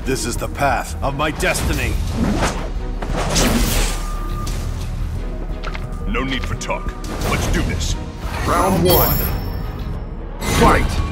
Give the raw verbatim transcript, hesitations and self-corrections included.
This is the path of my destiny. No need for talk. Let's do this. Round one. Fight!